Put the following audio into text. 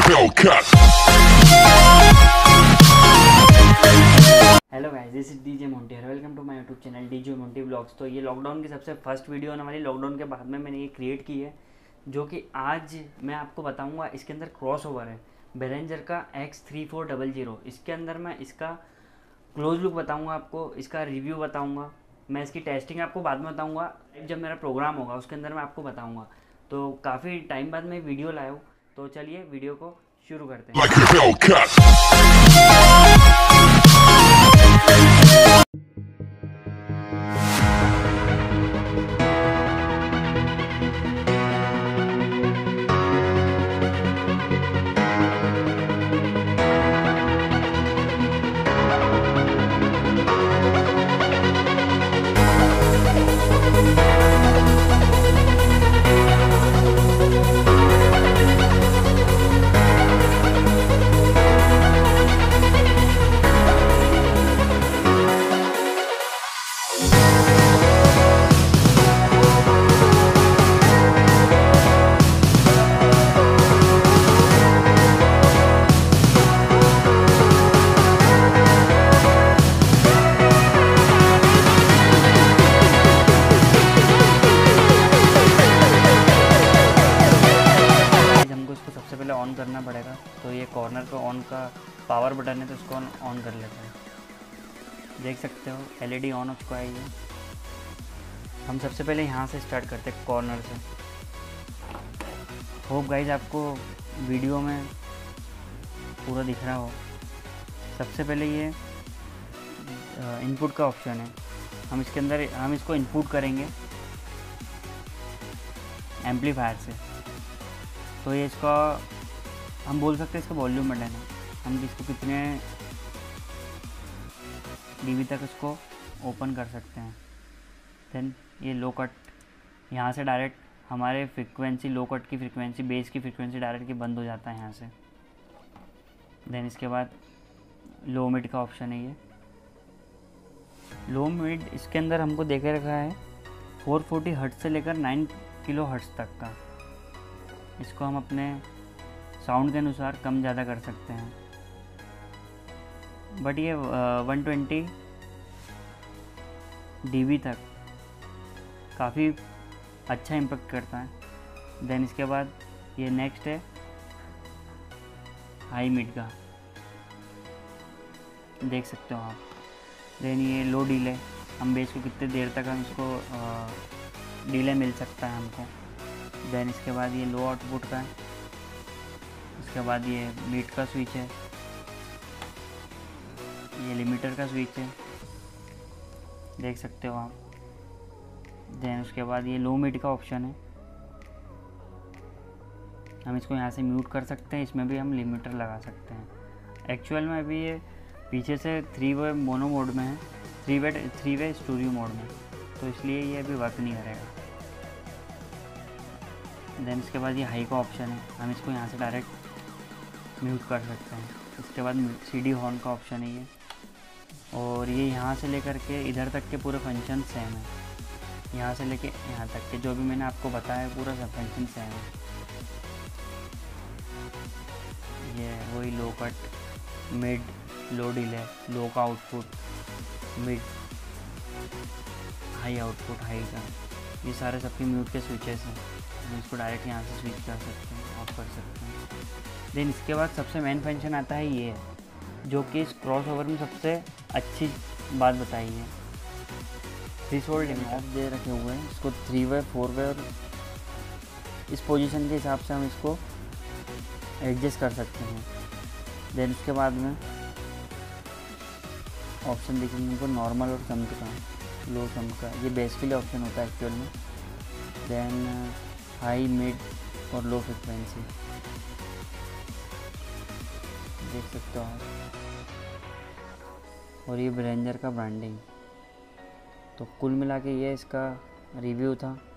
Hello guys, this is DJ Monty. Welcome to my YouTube channel DJ Monty blogs. तो ये lockdown की सबसे first video होने वाली। लॉकडाउन के बाद में मैंने ये क्रिएट की है, जो कि आज मैं आपको बताऊंगा। इसके अंदर क्रॉस ओवर है बेरेंजर का X3400। इसके अंदर मैं इसका क्लोज लुक बताऊंगा, आपको इसका रिव्यू बताऊंगा। मैं इसकी टेस्टिंग आपको बाद में बताऊंगा, जब मेरा प्रोग्राम होगा उसके अंदर मैं आपको बताऊंगा। तो काफ़ी टाइम बाद मैं वीडियो लाया हूँ, तो चलिए वीडियो को शुरू करते हैं। सबसे पहले ऑन करना पड़ेगा। तो ये कॉर्नर का ऑन का पावर बटन है, तो इसको ऑन कर लेते हैं। देख सकते हो एलईडी ऑन हो चुका है ये। हम सबसे पहले यहाँ से स्टार्ट करते हैं, कॉर्नर से। होप गाइज आपको वीडियो में पूरा दिख रहा हो। सबसे पहले ये इनपुट का ऑप्शन है। हम इसके अंदर इसको इनपुट करेंगे एम्पलीफायर से। तो ये इसका हम बोल सकते हैं इसका वॉल्यूम बटन है। हम इसको कितने डीबी तक इसको ओपन कर सकते हैं। देन ये लो कट, यहाँ से डायरेक्ट हमारे फ्रीक्वेंसी, लो कट की फ्रीक्वेंसी, बेस की फ्रीक्वेंसी डायरेक्ट की बंद हो जाता है यहाँ से। देन इसके बाद लो मिड का ऑप्शन है ये। लो मिड इसके अंदर हमको दे के रखा है 440 हर्ट्ज से लेकर 9 किलो हर्ट्ज तक का। इसको हम अपने साउंड के अनुसार कम ज़्यादा कर सकते हैं। बट ये 120 डीबी तक काफ़ी अच्छा इम्पेक्ट करता है। देन इसके बाद ये नेक्स्ट है हाई मिड का, देख सकते हो आप। देन ये लो डिले, हम बेस को कितने देर तक हम इसको डिले मिल सकता है हमको। देन इसके बाद ये लो आउटपुट का है। इसके बाद ये मिड का स्विच है, ये लिमिटर का स्विच है, देख सकते हो आप। देन उसके बाद ये लो मिड का ऑप्शन है। हम इसको यहाँ से म्यूट कर सकते हैं, इसमें भी हम लिमिटर लगा सकते हैं। एक्चुअल में अभी ये पीछे से 3 वे मोनो मोड में है, 3 वे स्टूडियो मोड में, तो इसलिए ये अभी वर्क नहीं करेगा। देन इसके बाद ये हाई का ऑप्शन है। हम इसको यहाँ से डायरेक्ट म्यूट कर सकते हैं। इसके बाद सीडी हॉर्न का ऑप्शन है ये। और ये यहाँ से लेकर के इधर तक के पूरे फंक्शन सेम है। यहाँ से लेके यहाँ तक के जो भी मैंने आपको बताया पूरा सब फंक्शन सेम है। ये वही low cut, mid, low delay, low का output, mid, high output, high का, ये सारे सबके म्यूट के स्विचेस हैं। हम इसको डायरेक्ट यहाँ से स्विच कर सकते हैं, ऑफ कर सकते हैं। देन इसके बाद सबसे मेन फंक्शन आता है ये, जो कि इस क्रॉस ओवर में सबसे अच्छी बात बताई है। थ्रेशोल्ड ऑफ दे रखे हुए हैं। इसको 3 वे, 4 वे और इस पोजीशन के हिसाब से हम इसको एडजस्ट कर सकते हैं। देन उसके बाद में ऑप्शन देखेंगे हमको नॉर्मल और सम का, लो सम का। ये बेस के लिए ऑप्शन होता है एक्चुअल में। देन हाई, मिड और लो फ्रिक्वेंसी, देख सकते हो आप। और ये बेरेंजर का ब्रांडिंग। तो कुल मिला के ये इसका रिव्यू था।